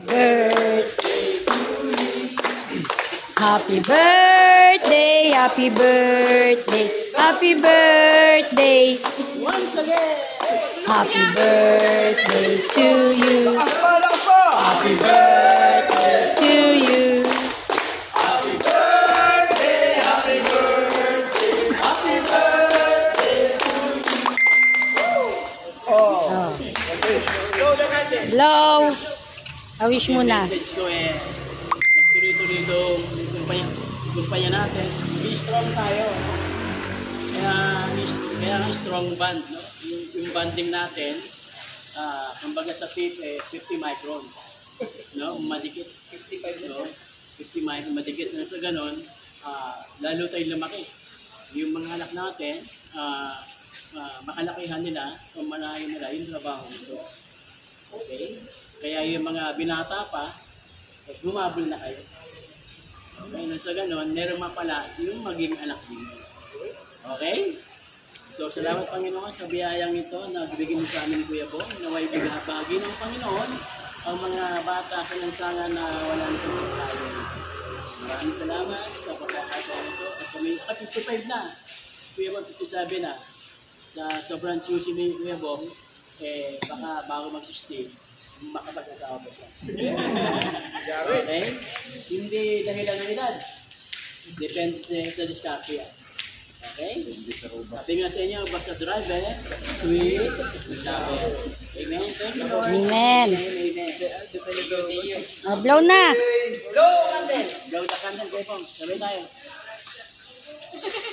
birthday to you. Happy birthday, happy birthday, happy birthday. Once again. Happy birthday to you. Happy birthday to you. Happy birthday, happy birthday, happy birthday to you. Oh. Hello. Wish mo na. Message ko magtuloy-tuloy itong kumpanya natin. Be strong tayo. Kaya ang strong band, no? Yung banding natin, kumbaga sa tip, 50 microns. No? Madikit. 55 no? 50 microns, madikit na sa ganon, lalo tayong lumaki. Yung mga anak natin, makalakihan nila, pamanahin nila yung trabaho nito. Okay? Kaya yung mga binata pa, bumabol na kayo. Okay? Nasa ganon, meron mapala yung maging anak ninyo. Okay? So, salamat Panginoon sa biyayang ito na bibigyan mo sa amin, Kuya Bong, naway bigahapagi ng Panginoon ang mga bata kanansangan na wala na tayo. Maraming salamat sa pagkakataon ito. At kami, 55 na. Kuya Bong, 57 na. Sa sobrang choosy ni Kuya Bong, baka bago mag-sustain, makapag-asawa pa siya. Okay? Hindi dahilan ng edad. Depende sa diskarte yan. Okay? Sabi nga sa inyo, basta driver, sweet, amen. Thank you, Lord. Amen. Amen. Blow na. Blow candle. Blow the candle, Kuya Bong. Sabay tayo.